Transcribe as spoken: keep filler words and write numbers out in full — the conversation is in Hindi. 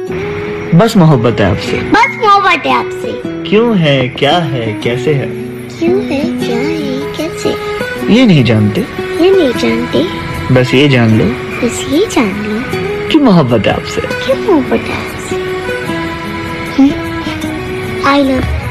बस मोहब्बत है आपसे। बस मोहब्बत है आपसे। क्यों है, क्या है, कैसे है, क्यों है, क्या है, कैसे, ये नहीं जानते, ये नहीं जानते, बस ये जान लो, बस ये जान लो कि मोहब्बत है आपसे। कि मोहब्बत है आपसे। I love